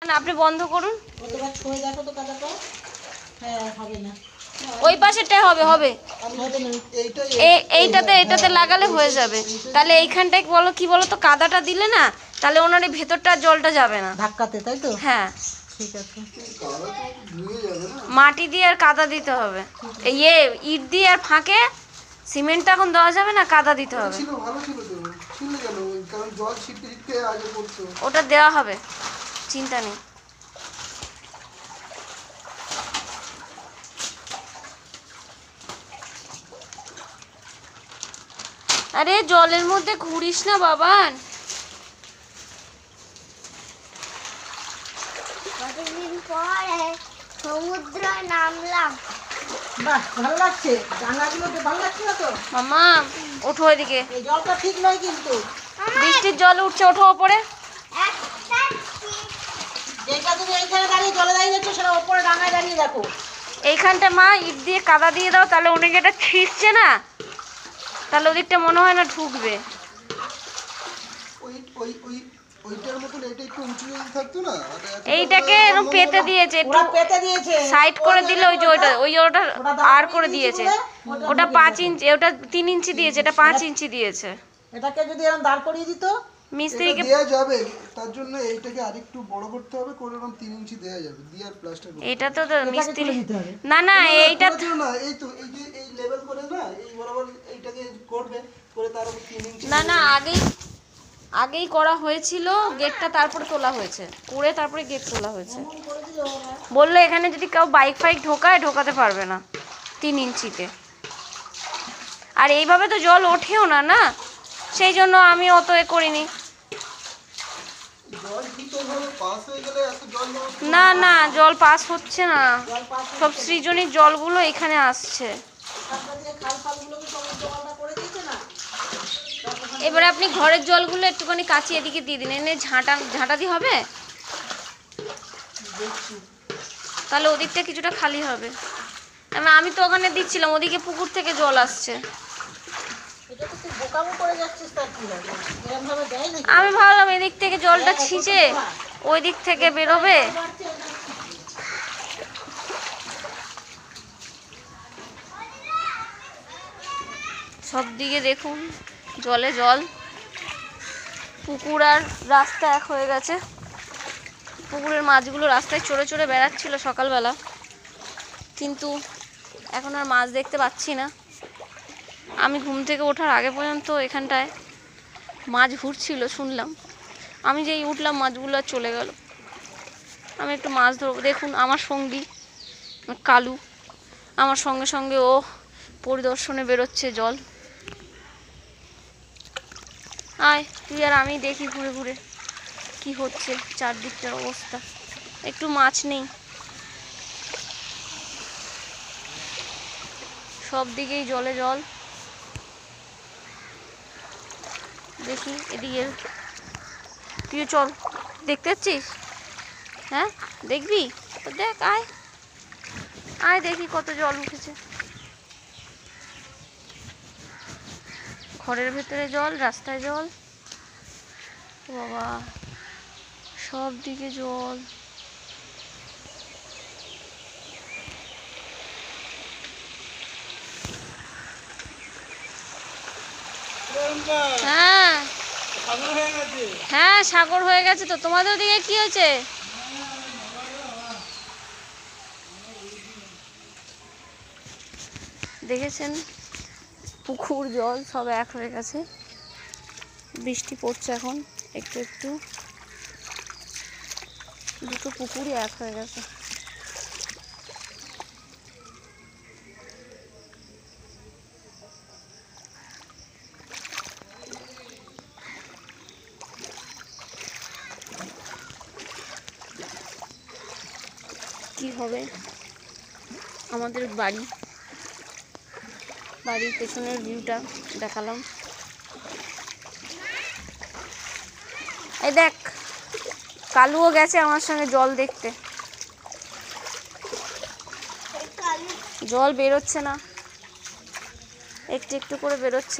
আপনি বন্ধ করুন। ওই পাশেরটাই হবে হবে এইটাতে লাগালে হয়ে যাবে। তাহলে এইখানটায় বলো কি বলো তো, কাদাটা দিলে না তাহলে ওনার এই ভেতরটা জলটা যাবে না ধাক্কাতে, তাই তো? হ্যাঁ ঠিক আছে। মাটি দিয়ে আর কাদা দিতে হবে। ইট দিয়ে আর ফাঁকে সিমেন্টটা এখন দেওয়া যাবে না, কাদা দিতে হবে। ওটা দেওয়া হবে, চিন্তা নেই। আরে জলের মধ্যে ঘুরিস না বাবান। কতদিন পরে সমুদ্রে নামলাম, বাহ ভালো লাগছে। ডাঙাগুলোতে ভালো লাগছে না তো? মামা ওঠো এদিকে, এই জলটা ঠিক নয় কিন্তু। বৃষ্টির জল উঠছে, ওঠো ওপরে। যেটা তুমি এইখানে দাঁড়িয়ে জলে দাঁড়িয়ে যাচ্ছ সেটা ওপরে ডাঙায় দাঁড়িয়ে দেখো। এইখানটা মা ইট দিয়ে কাদা দিয়ে দাও, তাহলে অনেক এটা ছিঁড়ছে না, তাহলে ওদিকটা মনে হয় না ঢুকবে। এইটাকে এরকম পেতে দিয়েছে, একটু সাইড করে দিলে ওটা আর করে দিয়েছে। ওটা 5 ইঞ্চি, ওটা 3 ইঞ্চি দিয়েছে, এটা 5 ইঞ্চি দিয়েছে। এটাকে যদি এরকম দাঁড় করিয়ে দিত মিস্ত্রিকে দেয়া যাবে, তার জন্য এইটাকে আরেকটু বড় করতে হবে, করে এরকম 3 ইঞ্চি দেয়া যাবে, দিয়ে আর প্লাস্টার করতে হবে। এটা তো মিস্ত্রি না না এইটা না, এই তো এই যে এই লেভেল করে না, এই বরাবর এইটাকে করবে, করে তার উপর 3 ইঞ্চি না না আগেই করা হয়েছিল গেটটা, তারপরে তোলা হয়েছে, করে তারপরে গেট তোলা হয়েছে। বললো এখানে যদি কেউ বাইক ফাইক ঢোকাতে পারবে না 3 ইঞ্চিতে। আর এইভাবে তো জল ওঠেও না না, সেই জন্য আমি অত করিনি। না না জল পাস হচ্ছে না, সব সৃজনীর জলগুলো এখানে আসছে। এবারে আপনি ঘরের জলগুলো একটুখানি কাছে এদিকে দিয়ে দিন, এনে ঝাঁটা দিয়ে হবে, তাহলে ওদিকটা কিছুটা খালি হবে। আমি তো ওখানে দিচ্ছিলাম, ওদিকে পুকুর থেকে জল আসছে। আমি ভাবলাম এদিক থেকে জলটা ছিঁচে ওই দিক থেকে বেরোবে। সব দিকে দেখুন জলে জল, পুকুর আর রাস্তা এক হয়ে গেছে। পুকুরের মাছগুলো রাস্তায় চড়ে চড়ে বেড়াচ্ছিল সকালবেলা, কিন্তু এখন আর মাছ দেখতে পাচ্ছি না। আমি ঘুম থেকে ওঠার আগে পর্যন্ত এখানটায় মাছ ঘুরছিল শুনলাম, আমি যেই উঠলাম মাছগুলো আর চলে গেল। আমি একটু মাছ ধরবো। দেখুন আমার সঙ্গী কালু আমার সঙ্গে সঙ্গে ও পরিদর্শনে বেরোচ্ছে জল। আয় তুই আর আমি দেখি ঘুরে ঘুরে কি হচ্ছে চারদিকটার অবস্থা। একটু মাছ নেই, সব দিকেই জলে জল। দেখি এদিকে, তুই চল, দেখতে পাচ্ছিস? হ্যাঁ দেখবি তো, দেখ আয় আয় দেখি কত জল উঠেছে। ঘরের ভেতরে জল, রাস্তায় জল, বাবা সব দিকে জল। হ্যাঁ হ্যাঁ সাগর হয়ে গেছে তো। তোমাদের ওদিকে কি হয়েছে? দেখেছেন পুকুর জল সব এক হয়ে গেছে। বৃষ্টি পড়ছে এখন একটু একটু, দুটো পুকুরই এক হয়ে গেছে। কি হবে আমাদের বাড়ির পেছনের ভিউটা দেখালাম। এই দেখ কালুও গেছে আমার সঙ্গে জল দেখতে, জল বেরোচ্ছে না, একটু একটু করে বেরোচ্ছে,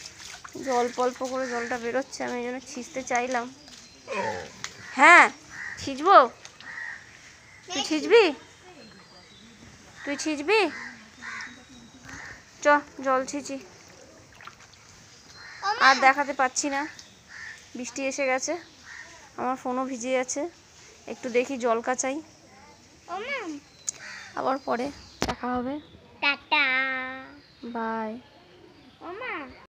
অল্প অল্প করে জলটা বেরোচ্ছে। আমি এই জন্য ছিঁচতে চাইলাম। হ্যাঁ ছিঁচবো? তুই ছিঁচবি? তুই ছিঁচবি? চ জল ছিঁচি। আর দেখাতে পাচ্ছি না, বৃষ্টি এসে গেছে, আমার ফোনও ভিজে গেছে। একটু দেখি জল কাচাই, আবার পরে দেখা হবে। টাটা। বাই।